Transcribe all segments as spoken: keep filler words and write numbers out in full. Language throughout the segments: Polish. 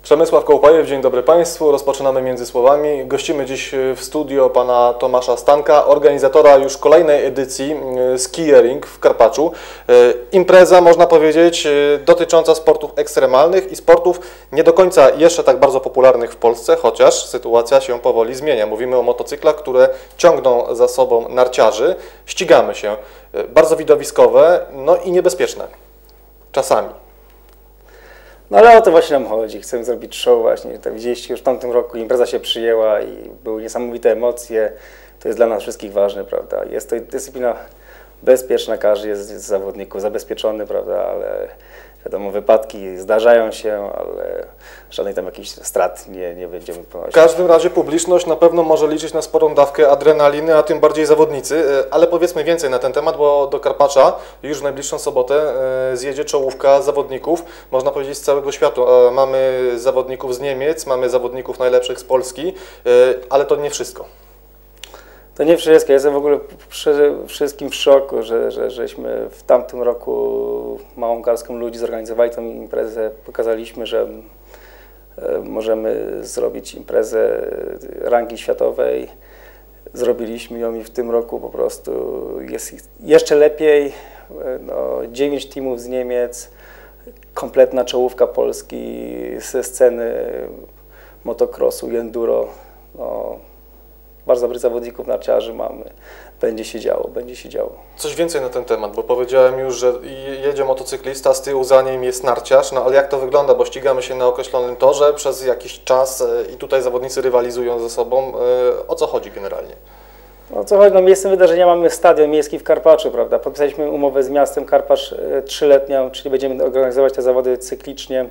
Przemysław Kołopajew, dzień dobry Państwu. Rozpoczynamy Między Słowami. Gościmy dziś w studio pana Tomasza Stanka, organizatora już kolejnej edycji Skiering w Karpaczu. Impreza, można powiedzieć, dotycząca sportów ekstremalnych i sportów nie do końca jeszcze tak bardzo popularnych w Polsce, chociaż sytuacja się powoli zmienia. Mówimy o motocyklach, które ciągną za sobą narciarzy. Ścigamy się. Bardzo widowiskowe, no i niebezpieczne. Czasami. No ale o to właśnie nam chodzi. Chcemy zrobić show właśnie. Tak widzieliście, już w tamtym roku impreza się przyjęła i były niesamowite emocje. To jest dla nas wszystkich ważne, prawda? Jest to dyscyplina bezpieczna, każdy jest z zawodników zabezpieczony, prawda? Ale wiadomo, wypadki zdarzają się, ale żadnych tam jakichś strat nie, nie będziemy ponosić. W każdym razie publiczność na pewno może liczyć na sporą dawkę adrenaliny, a tym bardziej zawodnicy. Ale powiedzmy więcej na ten temat, bo do Karpacza już w najbliższą sobotę zjedzie czołówka zawodników, można powiedzieć z całego świata. Mamy zawodników z Niemiec, mamy zawodników najlepszych z Polski, ale to nie wszystko. To nie wszystko. Jestem w ogóle przede wszystkim w szoku, że, że żeśmy w tamtym roku małą garską ludzi zorganizowali tę imprezę. Pokazaliśmy, że możemy zrobić imprezę rangi światowej. Zrobiliśmy ją i w tym roku po prostu jest jeszcze lepiej. No, dziewięć teamów z Niemiec, kompletna czołówka Polski ze sceny motocrossu i enduro. No, bardzo dobrych zawodników narciarzy mamy. Będzie się działo, będzie się działo. Coś więcej na ten temat, bo powiedziałem już, że jedzie motocyklista, z tyłu za nim jest narciarz, no ale jak to wygląda, bo ścigamy się na określonym torze przez jakiś czas i tutaj zawodnicy rywalizują ze sobą. O co chodzi generalnie? O co chodzi? No, miejscem wydarzenia mamy stadion miejski w Karpaczu, prawda? Podpisaliśmy umowę z miastem Karpacz trzyletnią, czyli będziemy organizować te zawody cyklicznie.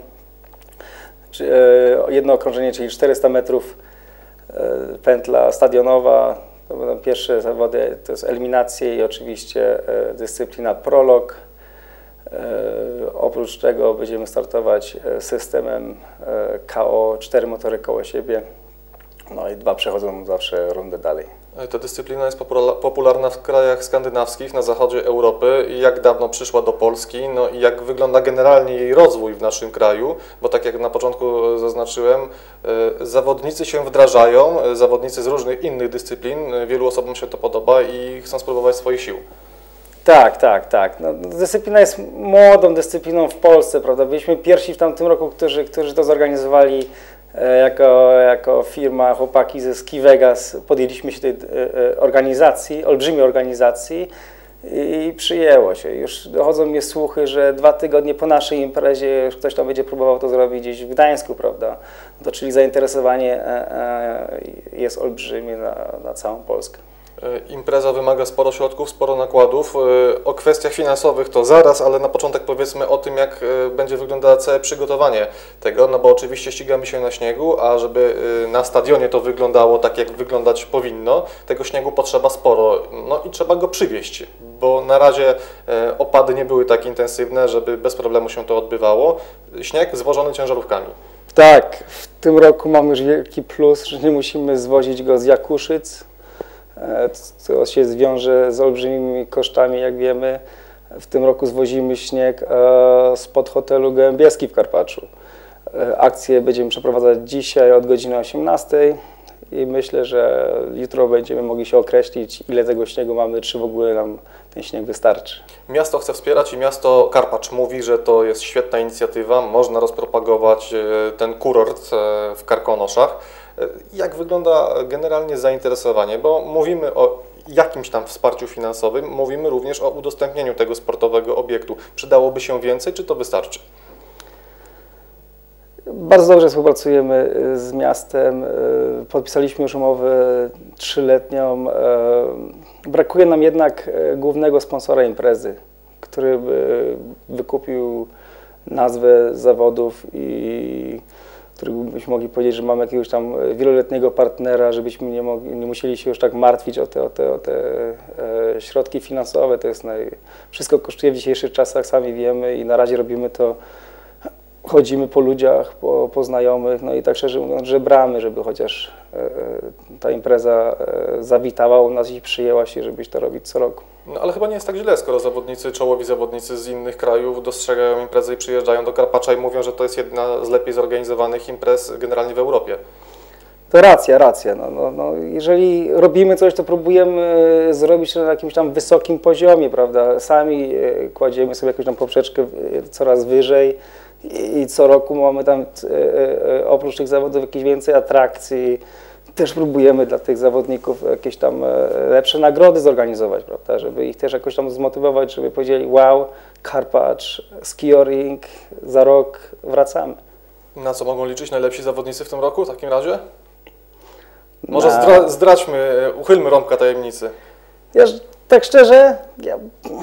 Jedno okrążenie, czyli czterysta metrów. Pętla stadionowa, to będą pierwsze zawody, to jest eliminacje i oczywiście dyscyplina prolog. Oprócz tego będziemy startować systemem K O, cztery motory koło siebie, no i dwa przechodzą zawsze rundę dalej. Ta dyscyplina jest popularna w krajach skandynawskich, na zachodzie Europy. Jak dawno przyszła do Polski, no i jak wygląda generalnie jej rozwój w naszym kraju, bo tak jak na początku zaznaczyłem, zawodnicy się wdrażają, zawodnicy z różnych innych dyscyplin, wielu osobom się to podoba i chcą spróbować swoich sił. Tak, tak, tak. No, dyscyplina jest młodą dyscypliną w Polsce, prawda? Byliśmy pierwsi w tamtym roku, którzy, którzy to zorganizowali. Jako, jako firma, chłopaki ze Ski Vegas podjęliśmy się tej organizacji, olbrzymiej organizacji i przyjęło się. Już dochodzą mnie słuchy, że dwa tygodnie po naszej imprezie ktoś tam będzie próbował to zrobić gdzieś w Gdańsku, prawda? To czyli zainteresowanie jest olbrzymie na, na całą Polskę. Impreza wymaga sporo środków, sporo nakładów. O kwestiach finansowych to zaraz, ale na początek powiedzmy o tym, jak będzie wyglądało całe przygotowanie tego, no bo oczywiście ścigamy się na śniegu, a żeby na stadionie to wyglądało tak, jak wyglądać powinno, tego śniegu potrzeba sporo, no i trzeba go przywieźć, bo na razie opady nie były tak intensywne, żeby bez problemu się to odbywało. Śnieg zwożony ciężarówkami. Tak, w tym roku mamy już wielki plus, że nie musimy zwozić go z Jakuszyc. To się zwiąże z olbrzymimi kosztami, jak wiemy. W tym roku zwozimy śnieg spod hotelu Gołębieski w Karpaczu. Akcję będziemy przeprowadzać dzisiaj od godziny osiemnastej i myślę, że jutro będziemy mogli się określić, ile tego śniegu mamy, czy w ogóle nam ten śnieg wystarczy. Miasto chce wspierać i miasto Karpacz mówi, że to jest świetna inicjatywa, można rozpropagować ten kurort w Karkonoszach. Jak wygląda generalnie zainteresowanie, bo mówimy o jakimś tam wsparciu finansowym, mówimy również o udostępnieniu tego sportowego obiektu. Przydałoby się więcej, czy to wystarczy? Bardzo dobrze współpracujemy z miastem, podpisaliśmy już umowę trzyletnią. Brakuje nam jednak głównego sponsora imprezy, który by wykupił nazwę zawodów i który byśmy mogli powiedzieć, że mamy jakiegoś tam wieloletniego partnera, żebyśmy nie, mogli, nie musieli się już tak martwić o te, o te, o te e, środki finansowe. To jest naj... Wszystko kosztuje w dzisiejszych czasach, sami wiemy i na razie robimy to chodzimy po ludziach, po, po znajomych, no i tak szczerze mówiąc, żebramy, żeby chociaż e, ta impreza e, zawitała u nas i przyjęła się, żebyś to robić co roku. No, ale chyba nie jest tak źle, skoro zawodnicy, czołowi zawodnicy z innych krajów dostrzegają imprezę i przyjeżdżają do Karpacza i mówią, że to jest jedna z lepiej zorganizowanych imprez generalnie w Europie. To racja, racja. No, no, no, jeżeli robimy coś, to próbujemy zrobić na jakimś tam wysokim poziomie, prawda? Sami kładziemy sobie jakąś tam poprzeczkę coraz wyżej i, i co roku mamy tam oprócz tych zawodów jakieś więcej atrakcji. Też próbujemy dla tych zawodników jakieś tam lepsze nagrody zorganizować, prawda? Żeby ich też jakoś tam zmotywować, żeby powiedzieli: wow, Karpacz, skioring, za rok wracamy. Na co mogą liczyć najlepsi zawodnicy w tym roku w takim razie? Może Na... zdra zdradźmy, uchylmy rąbka tajemnicy. Ja, tak szczerze, ja...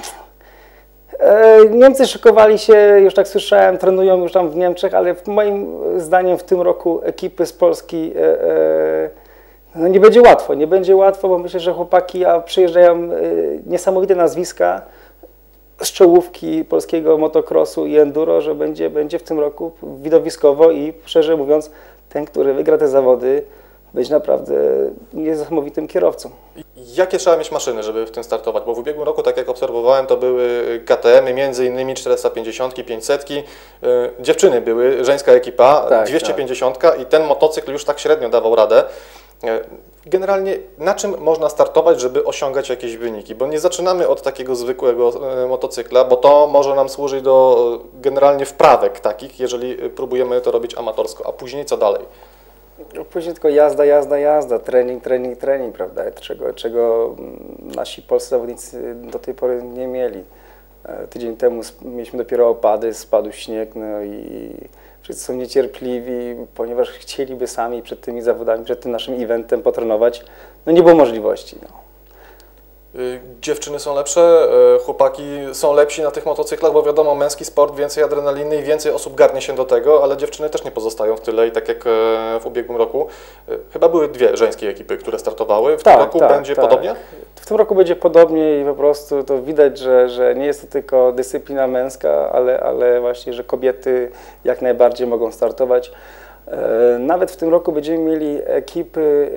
e, Niemcy szykowali się, już tak słyszałem, trenują już tam w Niemczech, ale moim zdaniem w tym roku ekipy z Polski e, e, no nie będzie łatwo, nie będzie łatwo, bo myślę, że chłopaki a przyjeżdżają e, niesamowite nazwiska z czołówki polskiego motocrossu i enduro, że będzie, będzie w tym roku widowiskowo i szczerze mówiąc, ten, który wygra te zawody, być naprawdę niesamowitym kierowcą. Jakie trzeba mieć maszyny, żeby w tym startować? Bo w ubiegłym roku, tak jak obserwowałem, to były K T M y, między innymi czterysta pięćdziesiąt, pięćset. Dziewczyny były, żeńska ekipa, tak, dwieście pięćdziesiąt tak. I ten motocykl już tak średnio dawał radę. Generalnie na czym można startować, żeby osiągać jakieś wyniki? Bo nie zaczynamy od takiego zwykłego motocykla, bo to może nam służyć do generalnie wprawek takich, jeżeli próbujemy to robić amatorsko. A później co dalej? Później tylko jazda, jazda, jazda, trening, trening, trening, prawda, czego, czego nasi polscy zawodnicy do tej pory nie mieli. Tydzień temu mieliśmy dopiero opady, spadł śnieg, no i wszyscy są niecierpliwi, ponieważ chcieliby sami przed tymi zawodami, przed tym naszym eventem potrenować, no nie było możliwości. No. Dziewczyny są lepsze, chłopaki są lepsi na tych motocyklach, bo wiadomo, męski sport, więcej adrenaliny i więcej osób garnie się do tego, ale dziewczyny też nie pozostają w tyle i tak jak w ubiegłym roku, chyba były dwie żeńskie ekipy, które startowały. W tak, tym roku tak, będzie tak. podobnie? W tym roku będzie podobnie i po prostu to widać, że, że nie jest to tylko dyscyplina męska, ale, ale właśnie, że kobiety jak najbardziej mogą startować. Nawet w tym roku będziemy mieli ekipy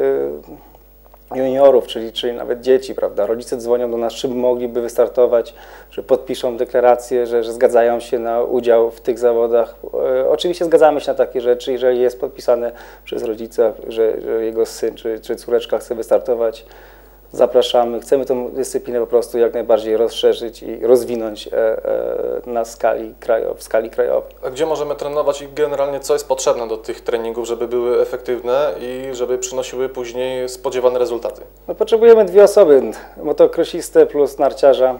juniorów, czyli, czyli nawet dzieci, prawda? Rodzice dzwonią do nas, czy mogliby wystartować, że podpiszą deklarację, że, że zgadzają się na udział w tych zawodach. E, oczywiście zgadzamy się na takie rzeczy, jeżeli jest podpisane przez rodzica, że, że jego syn czy, czy córeczka chce wystartować. Zapraszamy, chcemy tę dyscyplinę po prostu jak najbardziej rozszerzyć i rozwinąć e, e, na skali krajowej, w skali krajowej. A gdzie możemy trenować i generalnie co jest potrzebne do tych treningów, żeby były efektywne i żeby przynosiły później spodziewane rezultaty? No, potrzebujemy dwie osoby, motokrosistę plus narciarza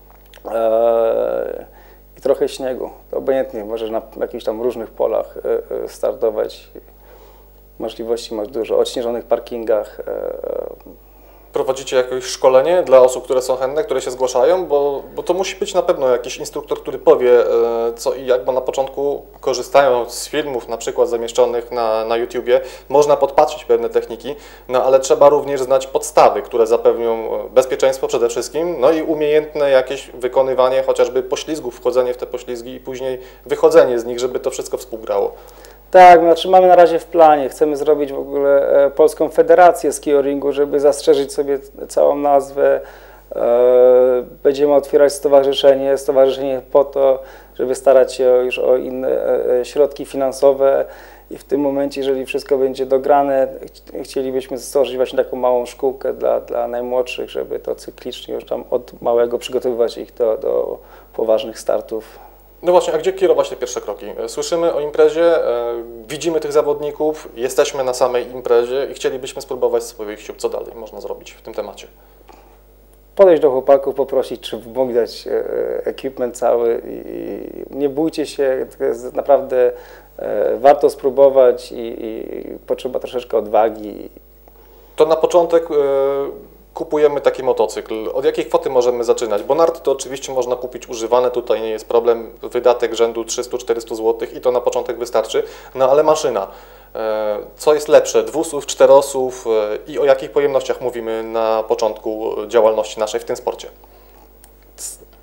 e, i trochę śniegu. Obojętnie, możesz na jakichś tam różnych polach e, e, startować. Możliwości masz dużo, odśnieżonych parkingach. E, Prowadzicie jakieś szkolenie dla osób, które są chętne, które się zgłaszają, bo, bo to musi być na pewno jakiś instruktor, który powie co i jak, bo na początku korzystając z filmów na przykład zamieszczonych na, na YouTubie, można podpatrzeć pewne techniki, no ale trzeba również znać podstawy, które zapewnią bezpieczeństwo przede wszystkim, no i umiejętne jakieś wykonywanie chociażby poślizgów, wchodzenie w te poślizgi i później wychodzenie z nich, żeby to wszystko współgrało. Tak, znaczy mamy na razie w planie, chcemy zrobić w ogóle e, Polską Federację Skioringu, żeby zastrzeżyć sobie całą nazwę. E, będziemy otwierać stowarzyszenie, stowarzyszenie po to, żeby starać się już o inne e, środki finansowe i w tym momencie, jeżeli wszystko będzie dograne, ch chcielibyśmy stworzyć właśnie taką małą szkółkę dla, dla najmłodszych, żeby to cyklicznie już tam od małego przygotowywać ich do, do poważnych startów. No właśnie, a gdzie kierować te pierwsze kroki? Słyszymy o imprezie, e, widzimy tych zawodników, jesteśmy na samej imprezie i chcielibyśmy spróbować swoich sił. Co dalej można zrobić w tym temacie? Podejść do chłopaków, poprosić, czy mogli dać e, equipment cały i nie bójcie się, to jest naprawdę e, warto spróbować i, i potrzeba troszeczkę odwagi. To na początek e, kupujemy taki motocykl. Od jakiej kwoty możemy zaczynać? Bo nart to oczywiście można kupić używane, tutaj nie jest problem, wydatek rzędu trzysta czterysta złotych i to na początek wystarczy, no ale maszyna. Co jest lepsze, dwusów, czterosów i o jakich pojemnościach mówimy na początku działalności naszej w tym sporcie?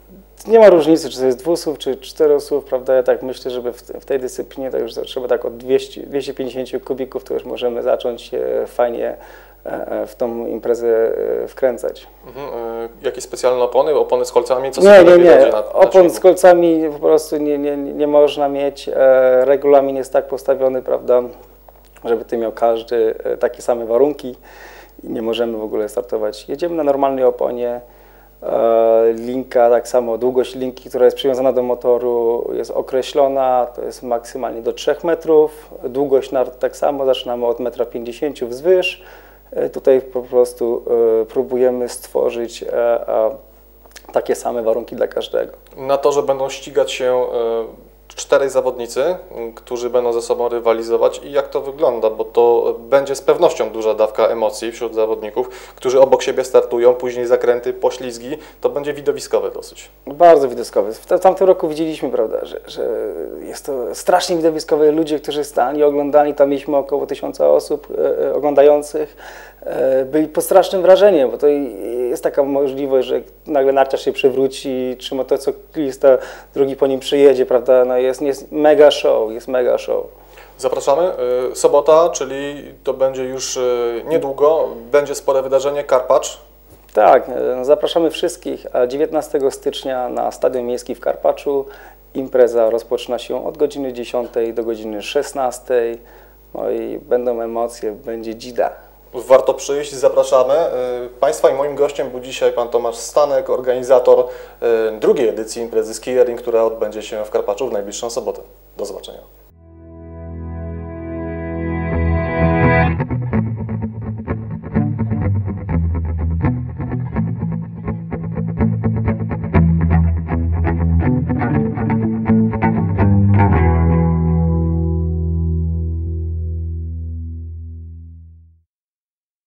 nie ma różnicy, czy to jest dwusłów, czy czterosłów, prawda? Ja tak myślę, żeby w, w tej dyscyplinie to już trzeba tak od dwieście, dwieście pięćdziesiąt kubików, to już możemy zacząć e, fajnie e, w tą imprezę e, wkręcać. Mhm. E, jakieś specjalne opony? Opony z kolcami? Co Nie, sobie nie, lepiej nie. radzi na, na Opon śniegu? z kolcami po prostu nie, nie, nie można mieć. E, regulamin jest tak postawiony, prawda, żeby ty miał każdy e, takie same warunki i nie możemy w ogóle startować. Jedziemy na normalnej oponie. E, linka, tak samo długość linki, która jest przywiązana do motoru, jest określona, to jest maksymalnie do trzech metrów. Długość nart tak samo, zaczynamy od metra pięćdziesięciu wzwyż. E, tutaj po prostu e, próbujemy stworzyć e, e, takie same warunki dla każdego. Na torze będą ścigać się e, czterej zawodnicy, m, którzy będą ze sobą rywalizować i jak to wygląda, bo to będzie z pewnością duża dawka emocji wśród zawodników, którzy obok siebie startują, później zakręty, poślizgi, to będzie widowiskowe dosyć. Bardzo widowiskowy. W, w tamtym roku widzieliśmy, prawda, że, że jest to strasznie widowiskowe. Ludzie, którzy stali, oglądali, tam mieliśmy około tysiąca osób e, oglądających, e, byli pod strasznym wrażeniem, bo to jest taka możliwość, że nagle narciarz się przewróci, czy motocyklista, drugi po nim przyjedzie, prawda, no jest, jest mega show, jest mega show. Zapraszamy. Y, Sobota, czyli to będzie już y, niedługo, będzie spore wydarzenie, Karpacz. Tak, e, zapraszamy wszystkich, a dziewiętnastego stycznia na Stadion Miejski w Karpaczu. Impreza rozpoczyna się od godziny dziesiątej do godziny szesnastej. No i będą emocje, będzie dzida. Warto przyjść, zapraszamy. Y, Państwa i moim gościem był dzisiaj pan Tomasz Stanek, organizator y, drugiej edycji imprezy Skiering, która odbędzie się w Karpaczu w najbliższą sobotę. Do zobaczenia.